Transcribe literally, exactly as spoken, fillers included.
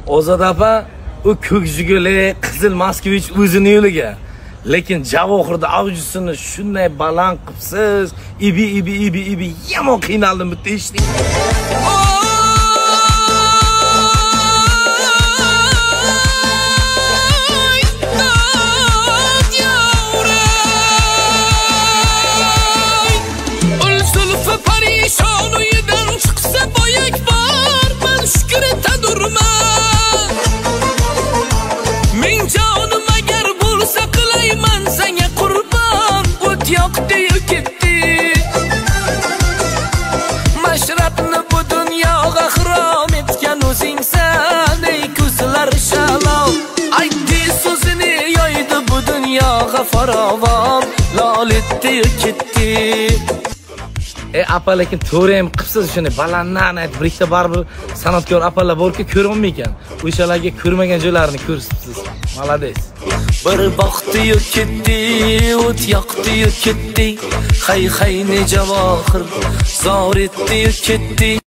Ozod apa u ko'kjiguli qizil Moskvich o'zini yo'liga. Lekin Javohirda avjisini shunday baland qilibsiz, ibi ibi ibi ibi yomon qiynaldim bitta eshitding. Mashrabni bu dunyoga xirom etgan o'zingsan, ey ko'zlar shalom. Aytdi so'zini yoydi bu dunyoga farovon, lol etdi ketdi. E apa lekin to'g'ri ham qilibsiz shuni balanddan aytib, bir ikkita baribir san'atkor apalar borki ko'rolmaykan. O'shalarga ko'rmagan joylarini ko'rsatibsiz. Malades. Bir baxtiyu ketdi, o't yoqdiyu ketdi. Hay hay ne Javohir, zor etdi ketdi.